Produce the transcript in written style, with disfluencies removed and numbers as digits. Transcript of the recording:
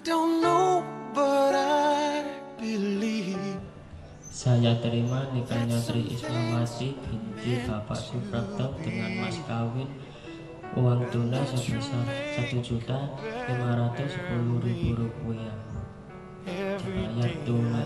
don't know, but I believe. Saya terima nikahnya Tri Ismawati binti Bapak Suprapto dengan mas kawin uang tunai sebesar Rp1.510.000. Bayar tunai